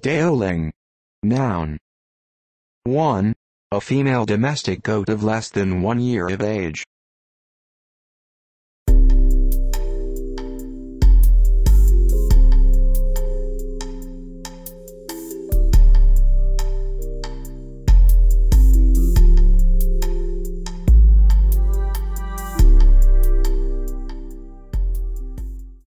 Doeling. Noun. 1. A female domestic goat of less than 1 year of age.